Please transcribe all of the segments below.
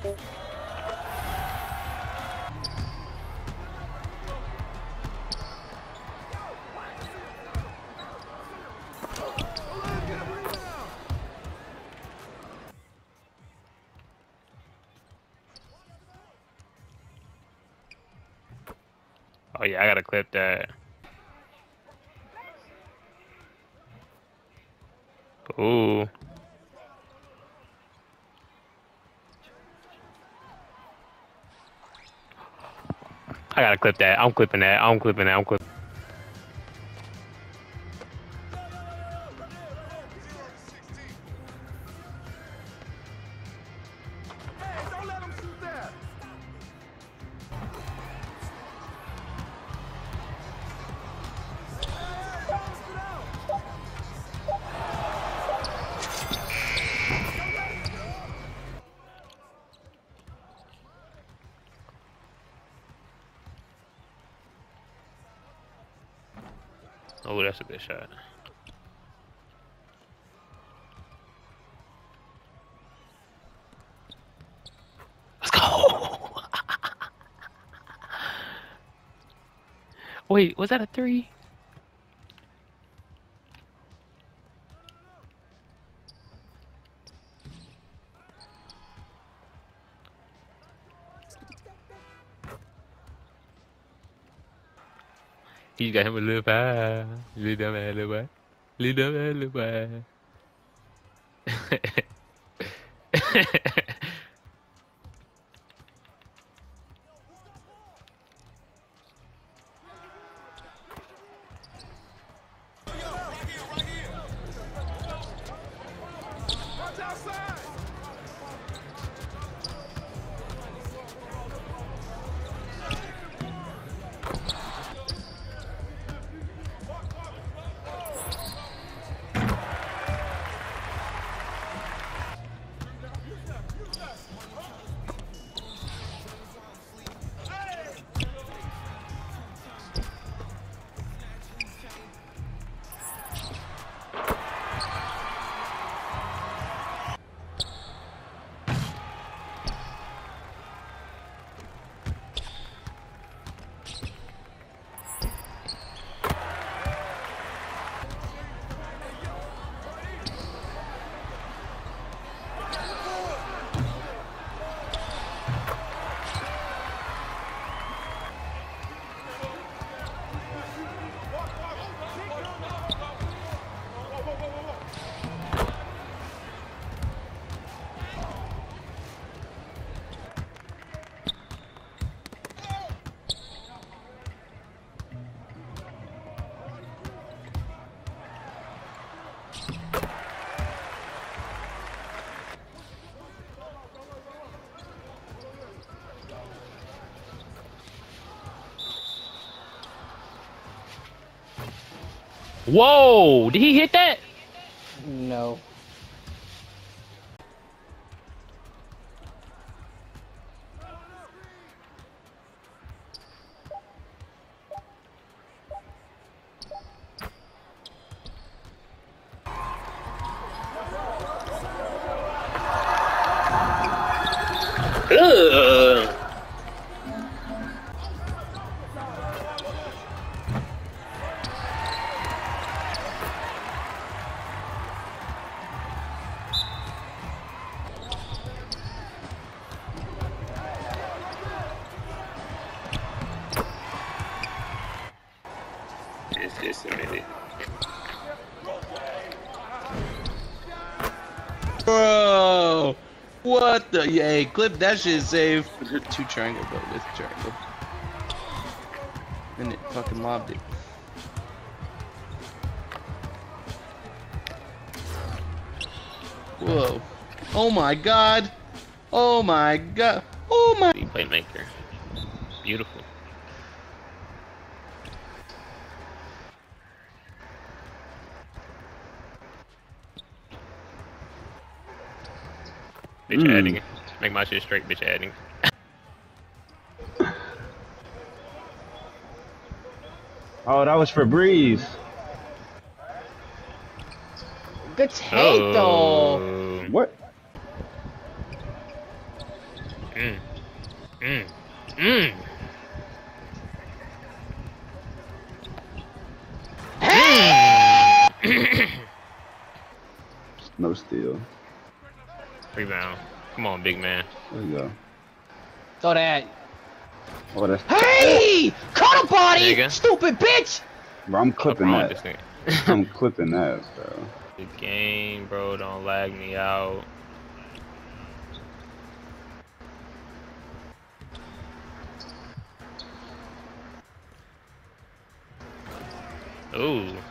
Oh yeah, I gotta clip that. Ooh. I gotta clip that. I'm clipping that. I'm clipping that. I'm clipping. Oh, that's a good shot. Let's go. Wait, was that a 3? He got him a little pie. Little dumb ass little boy. Little dumb ass little boy. Whoa! Did he hit that? No. Ugh. It's just a minute. Bro, what the? Hey, clip that shit safe. Two triangle, but with triangle. And it fucking mobbed it. Whoa. Oh my god. Oh my god. Oh my. Playmaker. Beautiful. Bitch adding. Make my shit straight, bitch adding. Oh, that was for Breeze. Good take though. What? Mm. Mm. Mm. Mm. No steal. Rebound. Come on, big man. There you go. Throw that. Oh, that's. Hey! Cut a body! Nigga. Stupid bitch! Bro, I'm What's clipping wrong with that. this I'm nigga? clipping that, bro. The game, bro. Don't lag me out. Ooh.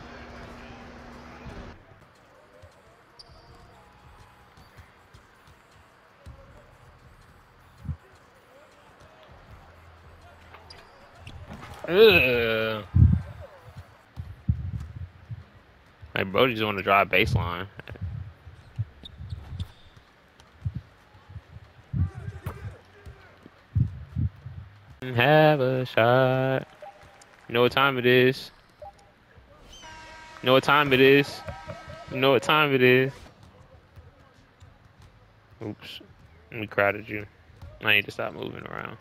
Ugh. Like, bro, just want to drive baseline. Have a shot. You know what time it is. You know what time it is. You know what time it is. Oops. We crowded you. I need to stop moving around.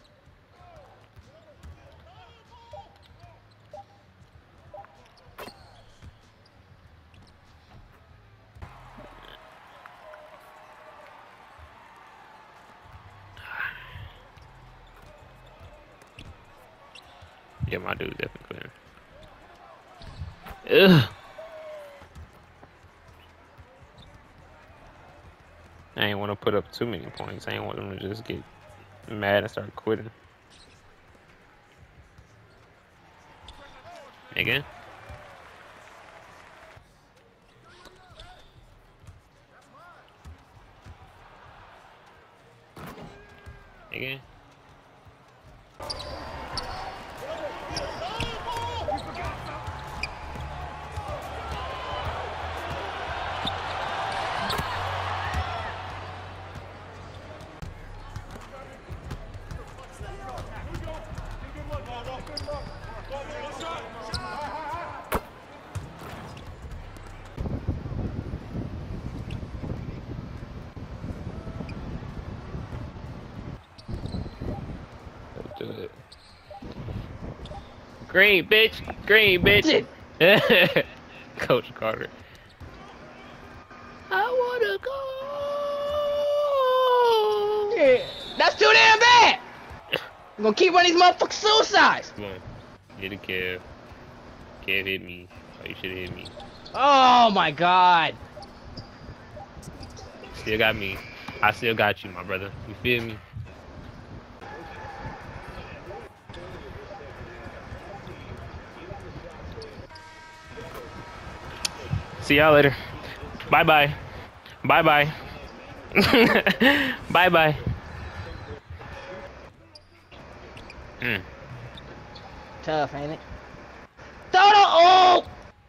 Yeah, my dude's definitely clear. Ugh. I ain't want to put up too many points. I ain't want them to just get mad and start quitting. Again? Again? Let's do it. Green, bitch! Green, bitch! Coach Carter. I wanna go! Yeah, that's too damn bad! I'm gonna keep running these motherfucking suicides! Come on. Get a Kev. Kev hit me. Oh, you should've hit me. Oh my god! Still got me. I still got you, my brother. You feel me? See y'all later. Bye-bye. Bye-bye. Bye-bye. Tough, ain't it? Toto! Oh!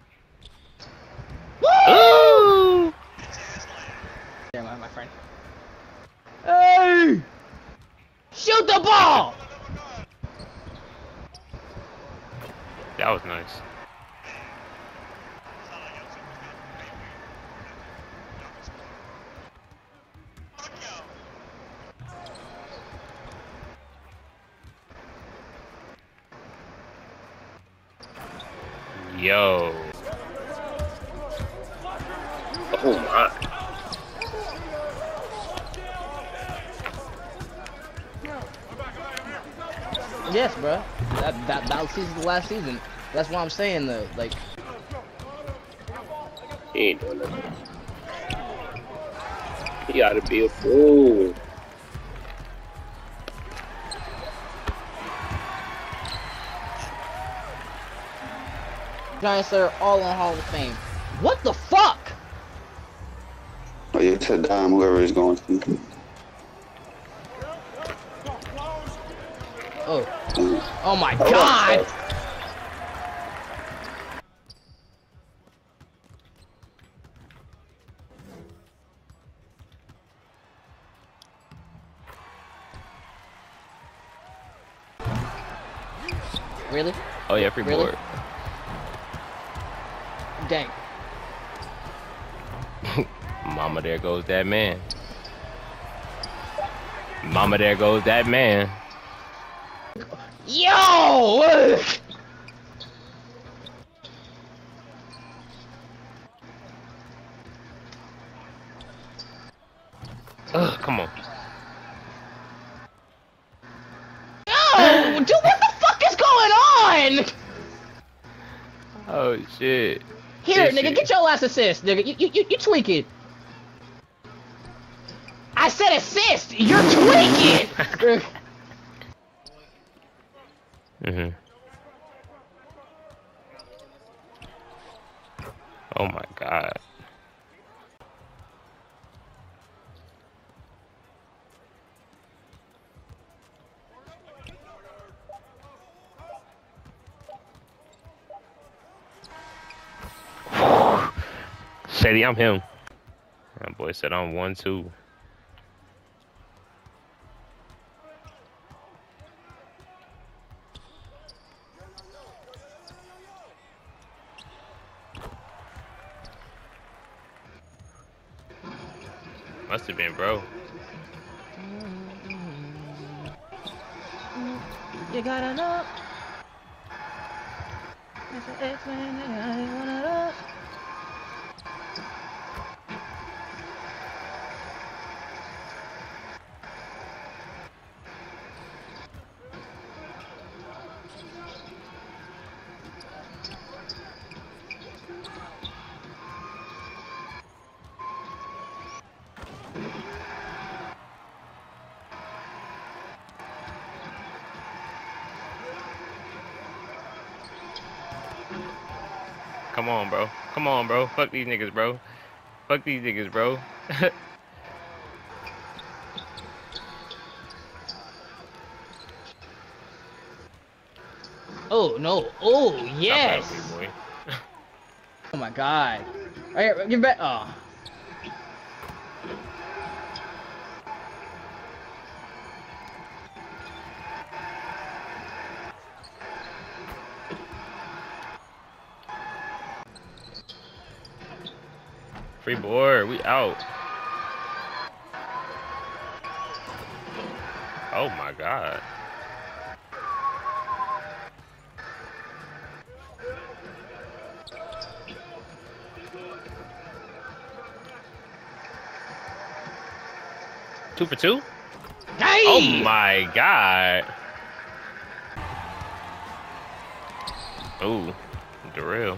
Woo! Ooh! Never mind, my friend. Hey! Shoot the ball! That was nice. Yo. Oh my. Yes, bro. That season's the last season. That's what I'm saying, though. Like, He ain't doing nothing. He ought to be a fool. Giants are all in Hall of Fame. What the fuck? Oh, yeah, it's a dime, whoever is going to. Oh. Oh my god! Really? Oh yeah, free Really? board. Dang. Mama, there goes that man. Mama, there goes that man. Yo! Ugh, come on. Yo! Dude, what the fuck is going on? Oh shit. Here, This nigga, shit. get your last assist, nigga. You tweaking. I said assist! You're tweaking! Oh my god. Shady, I'm him. That boy said I'm 1-2. Must have been, bro. You gotta know. Come on, bro. Come on, bro. Fuck these niggas, bro. Fuck these niggas, bro. Oh no! Oh yes! Stop that, boy. Oh my god! Alright, give back. Oh. Free board, we out. Oh my god. Two for two? Hey! Oh my god. Ooh, Darrell.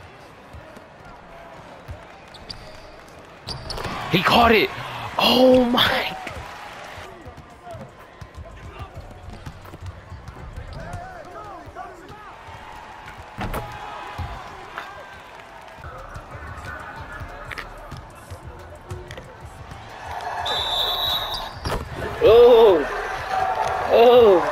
He caught it. Oh my. Oh! Oh!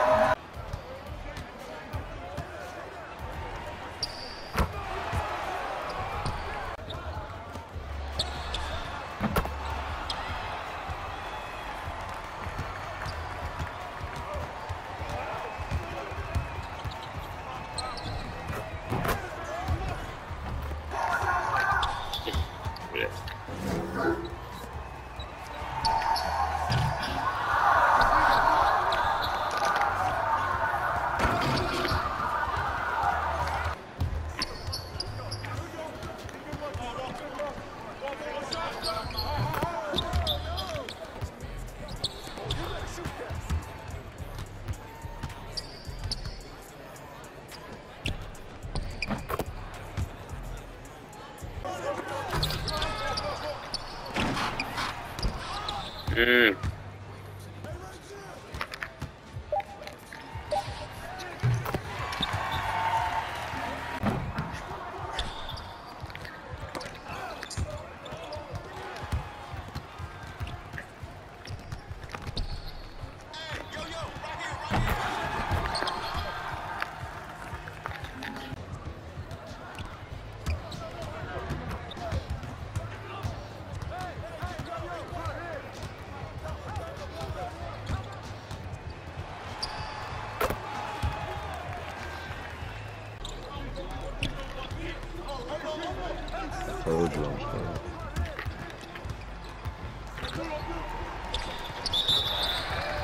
Told you I'm playing.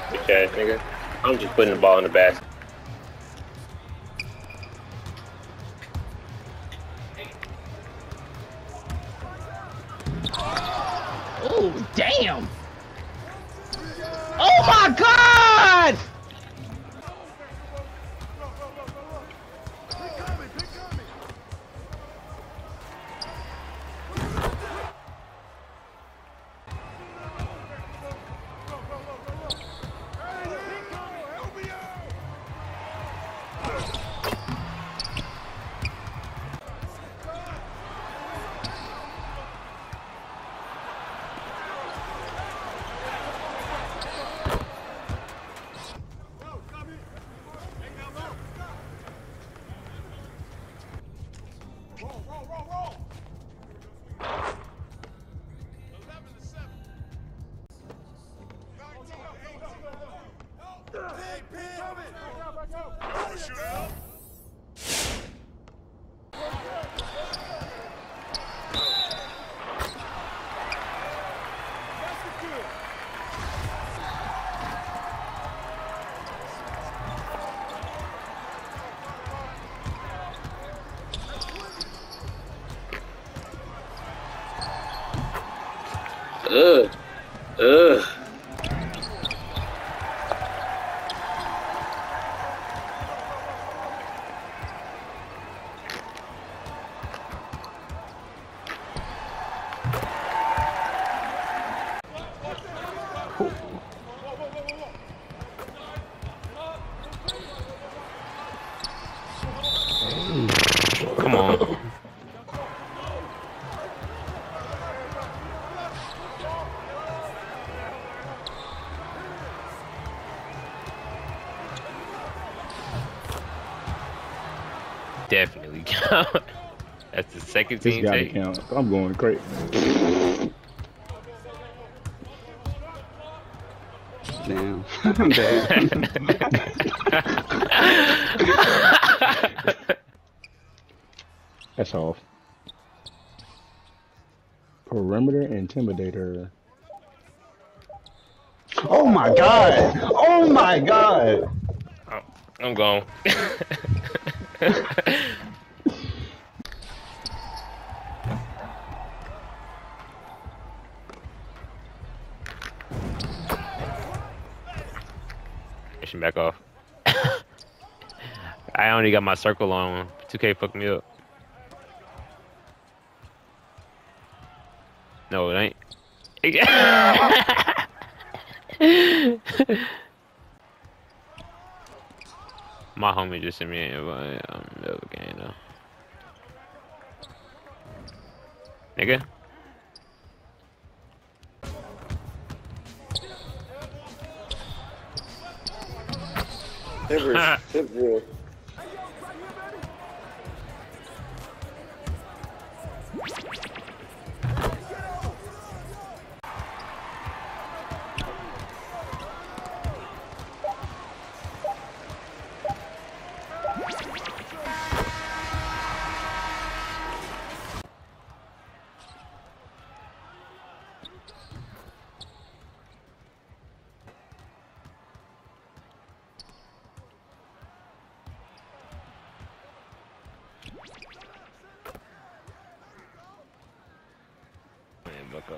Bitch ass nigga. I'm just putting the ball in the basket. Oh, damn! Oh my god! Ugh. Ugh. Come on. Definitely count. That's the second This team gotta take. count. I'm going crazy. Damn. Damn. That's off. Perimeter Intimidator. Oh my god! Oh my god! Oh, I'm gone. Mission back off. I only got my circle on. 2K fucked me up. No, it ain't. My homie just sent me an invite. I'm never game though. Nigga. Hit Man, bucko.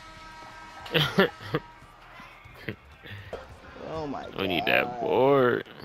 Oh my god. We need that board.